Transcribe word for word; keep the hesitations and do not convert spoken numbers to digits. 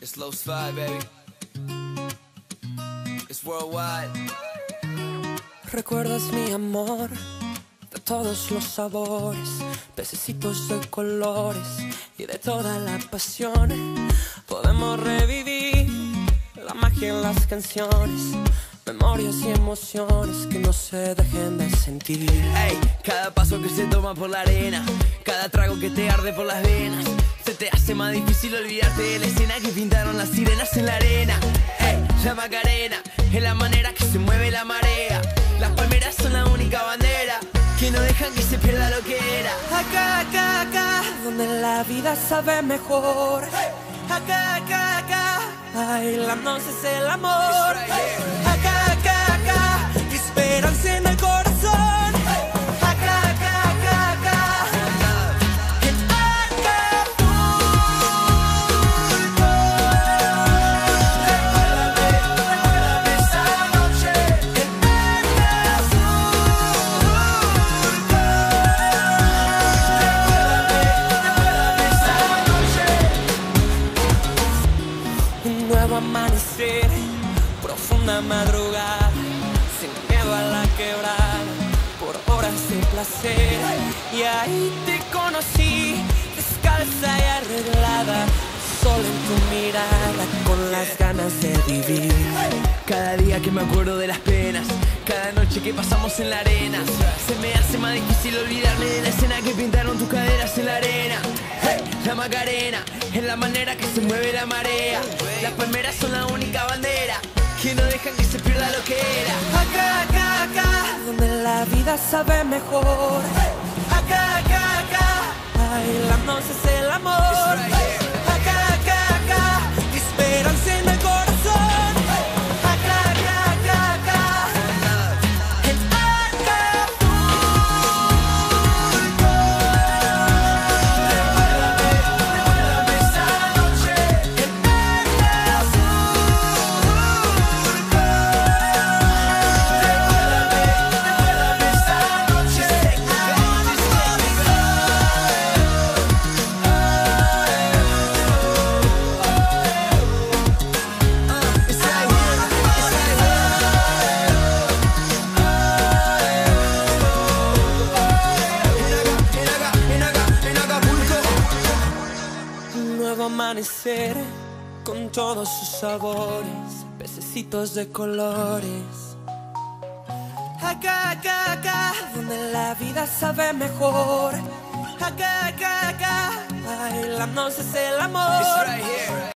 Slow slide, baby. It's worldwide. Recuerdas mi amor de todos los sabores, pececitos de colores y de toda la pasión. Podemos revivir la magia en las canciones, memorias y emociones que no se dejen de sentir. Ey, cada paso que se toma por la arena, cada trago que te arde por las venas, se te hace más difícil olvidarte de la escena que pintaron las sirenas en la arena. Ey, la Macarena es la manera que se mueve la marea. Las palmeras son la única bandera que no dejan que se pierda lo que era. Acá, acá, acá, donde la vida sabe mejor. Acá, acá, acá, bailando es el amor. Acá, acá, acá, esperanza en el corazón. Acá, acá, acá, acá, en Acapulco. Recuérdame esa noche en Acapulco. Recuérdame esa noche. Un nuevo amanecer, profunda madrugada, sin miedo a la quebrada, por horas de placer. Y ahí te conocí, descalza y arreglada, solo en tu mirada, con las ganas de vivir. Cada día que me acuerdo de las penas, cada noche que pasamos en la arena, se me hace más difícil olvidarme de la escena que pintaron tus caderas en la arena. Hey, la Macarena es la manera que se mueve la marea. Las palmeras son la única bandera que no dejan que se pierda lo que era. Acá, acá, acá, donde la vida sabe mejor. Acá, acá, acá, bailando es el amor. Acá, acá, acá, esperanza en el corazón. Acá, acá, acá, acá, en Acapulco. Recuérdame, recuérdame esa noche en un nuevo amanecer con todos sus sabores, pececitos de colores. Acá, acá, acá, donde la vida sabe mejor. Acá, acá, acá, bailando es el amor. It's right here.